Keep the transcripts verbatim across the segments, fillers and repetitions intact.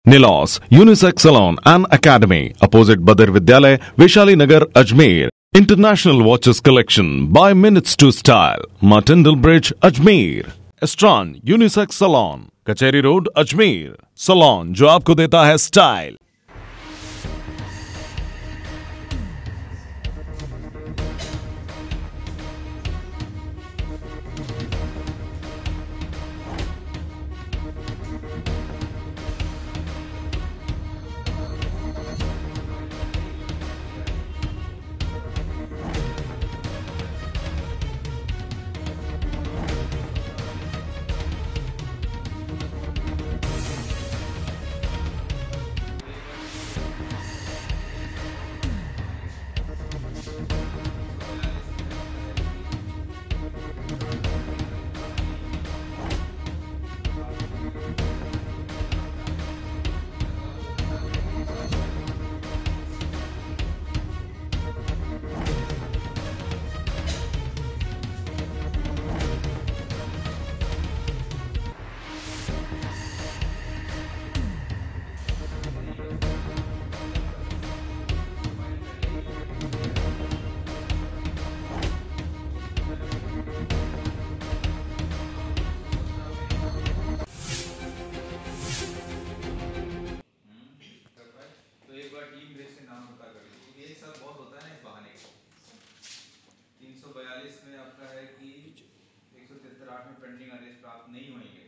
Nilos, Unisex Salon and Academy, opposite Badr Vidyalay, Vaishali Nagar, Ajmer. International Watches Collection by Minutes to Style, Martindale Bridge, Ajmer. Estran Unisex Salon, Kacheri Road, Ajmer. Salon जो आपको देता है style. तीन सौ बयालीस में आपका है कि एक सौ तिहत्तर आठ में पेंडिंग आदेश प्राप्त नहीं होंगे,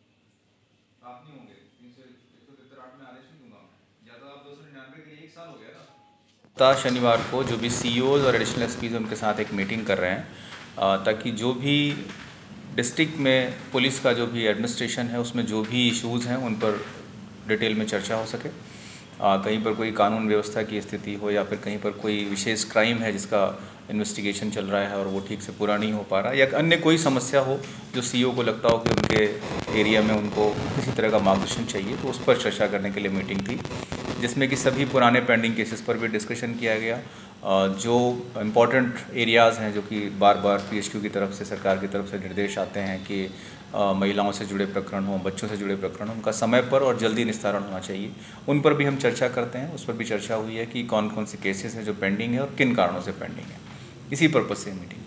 प्राप्त नहीं होंगे। तीन सौ एक सौ तिहत्तर आठ में आदेश नहीं दूंगा मैं, या तो आप दो सौ निन्यानवे के लिए एक साल हो गया ना। शनिवार को जो भी सीईओज और एडिशनल एसपीज उनके साथ एक मीटिंग कर रहे हैं ताकि जो भी डिस्ट्रिक्ट में पुलिस का जो भी एडमिनिस्ट्रेशन है उसमें जो भी इश्यूज़ हैं उन पर डिटेल में चर्चा हो सके। आ, कहीं पर कोई कानून व्यवस्था की स्थिति हो या फिर कहीं पर कोई विशेष क्राइम है जिसका इन्वेस्टिगेशन चल रहा है और वो ठीक से पूरा नहीं हो पा रहा, या अन्य कोई समस्या हो जो सीईओ को लगता हो कि उनके एरिया में उनको किसी तरह का मार्गदर्शन चाहिए, तो उस पर चर्चा करने के लिए मीटिंग थी, जिसमें कि सभी पुराने पेंडिंग केसेस पर भी डिस्कशन किया गया। जो इम्पॉर्टेंट एरियाज़ हैं जो कि बार बार पीएचक्यू की तरफ से, सरकार की तरफ से निर्देश आते हैं कि महिलाओं से जुड़े प्रकरण हों, बच्चों से जुड़े प्रकरण हों, उनका समय पर और जल्दी निस्तारण होना चाहिए, उन पर भी हम चर्चा करते हैं। उस पर भी चर्चा हुई है कि कौन कौन से केसेस हैं जो पेंडिंग है और किन कारणों से पेंडिंग है। इसी पर्पज़ से मीटिंग